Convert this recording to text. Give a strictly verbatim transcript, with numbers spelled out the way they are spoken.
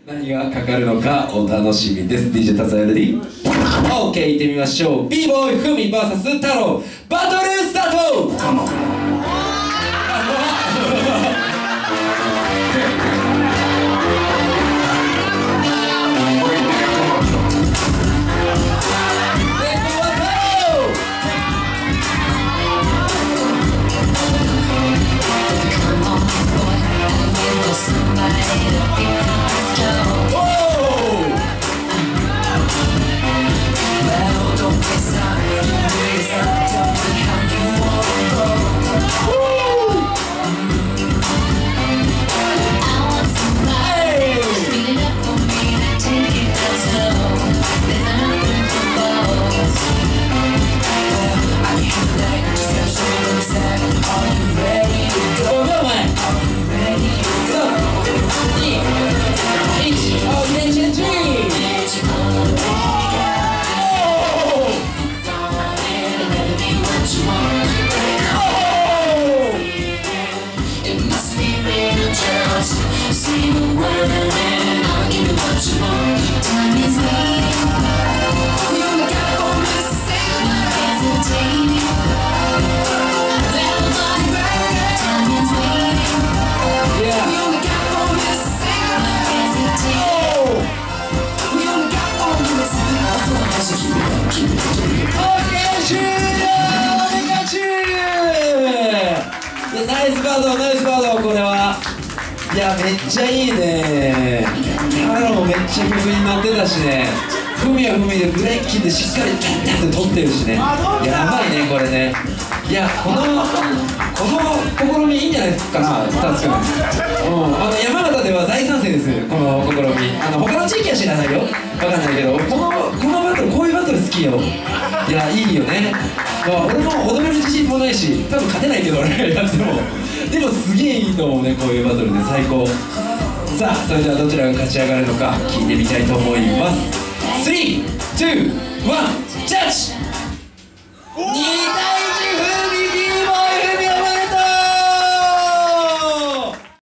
何がかかるのかお楽しみです。 ディージェー 達也レディー OK 行ってみましょう。 b ボーイふみ ブイエス 太郎バトルスタート。ナイスバード、ナイスバード、これは。いや、めっちゃいいね。タロもめっちゃ曲に乗ってたしね。ふみはふみでブレイキンでしっかりタッタッって撮ってるしね。やばいね、これね。いや、この、この試みいいんじゃないですかな、タツくん。うん、あの山形では大賛成です、この試み。あの他の地域は知らないよ。わかんないけど、この、このバトル、こういうバトル好きよ。いや、いいよね。まあ、俺も踊れる自信もないし、多分勝てないけど俺やってもでもすげえいいと思うね、こういうバトルで最高。さあ、それではどちらが勝ち上がるのか聞いてみたいと思います。スリー、ツー、ワン、ジャッジ。